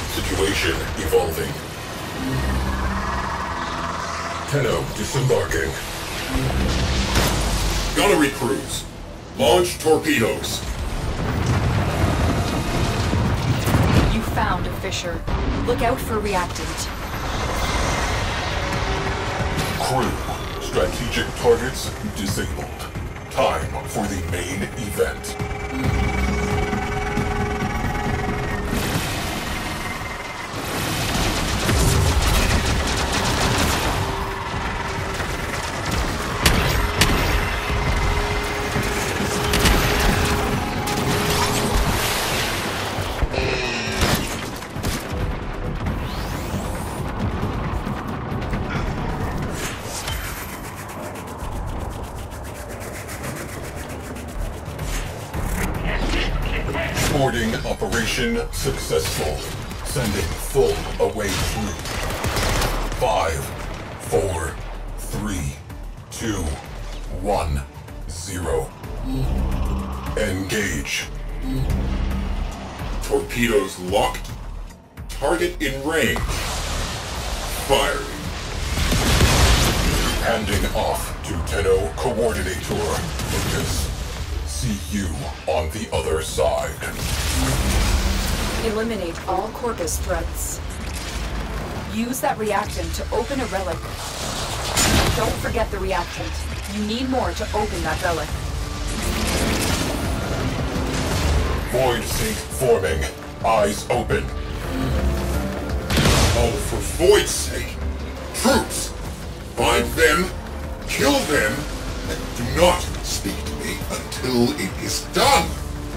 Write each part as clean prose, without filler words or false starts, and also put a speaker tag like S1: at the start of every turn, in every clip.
S1: Situation evolving. Tenno disembarking. Gunnery crews, launch torpedoes.
S2: You found a fissure. Look out for reactant.
S1: Crew, strategic targets disabled. Time for the main event. Boarding operation successful. Sending full away crew. 5, 4, 3, 2, 1, 0. Engage. Torpedoes locked. Target in range. Firing. Handing off to Tenno Coordinator. Lucas. See you on the other side.
S2: Eliminate all Corpus threats. Use that reactant to open a relic. Don't forget the reactant. You need more to open that relic.
S1: Void sink forming. Eyes open. Oh, for Void's sake! Troops! Find them, kill them, and do not speak to me until it is done!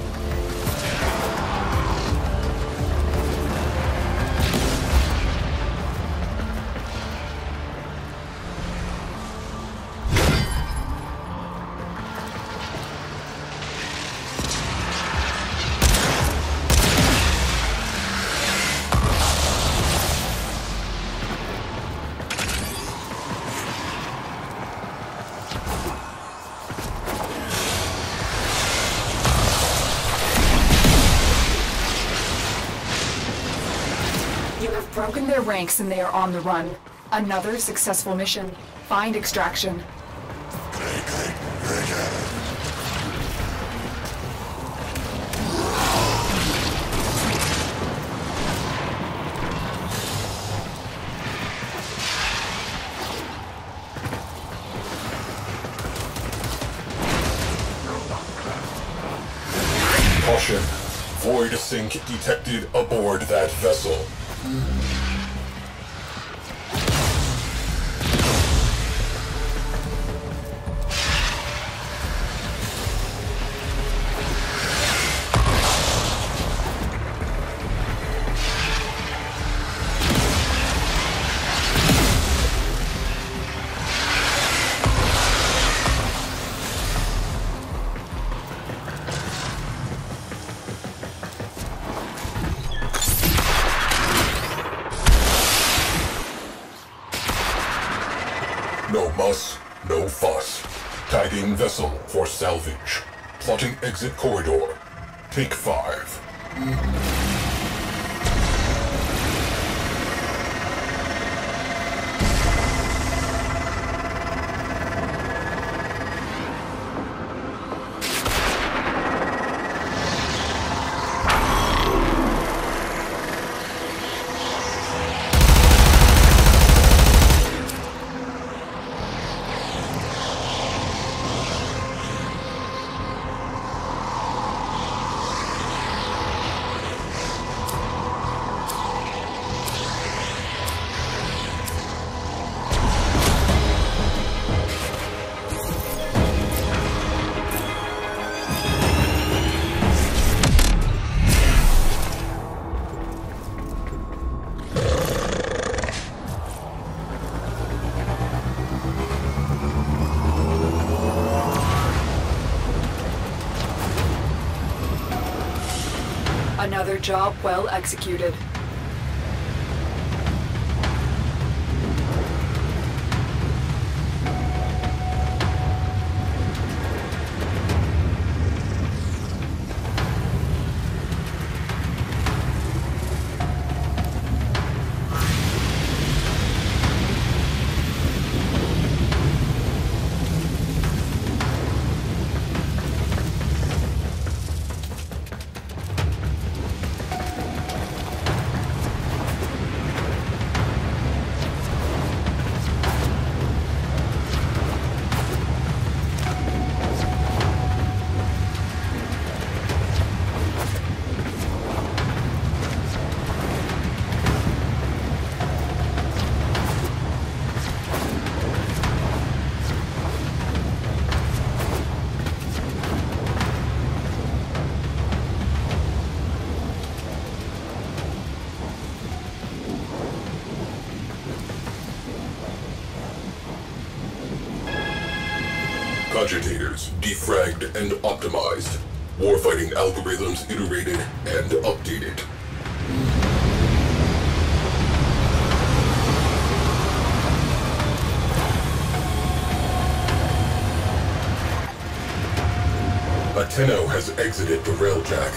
S2: Broken their ranks and they are on the run. Another successful mission. Find extraction.
S1: Caution. Void sink detected aboard that vessel. No muss, no fuss. Tagging vessel for salvage. Plotting exit corridor. Take 5.
S2: Another job well executed.
S1: Agitators defragged and optimized. Warfighting algorithms iterated and updated. Ateno has exited the railjack.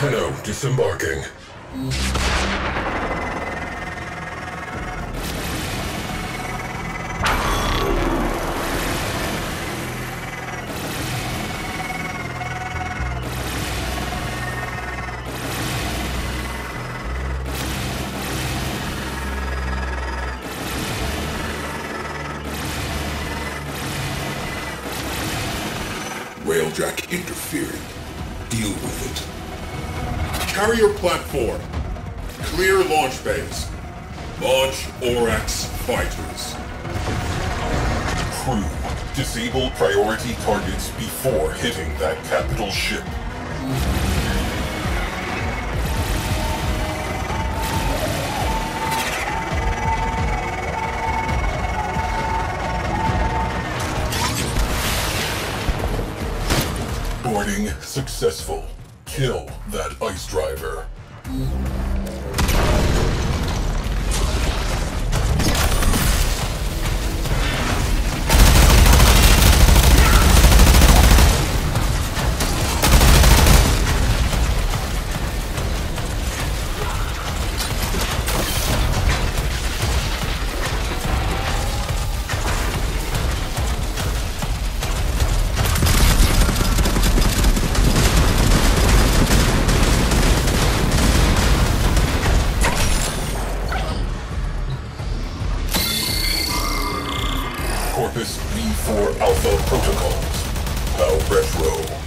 S1: Tenno disembarking. Railjack interfering. Deal with it. Carrier platform. Clear launch bays. Launch Orax fighters. Crew, disable priority targets before hitting that capital ship. Boarding successful. Kill that ice driver. Corpus V4 Alpha protocols. How retro.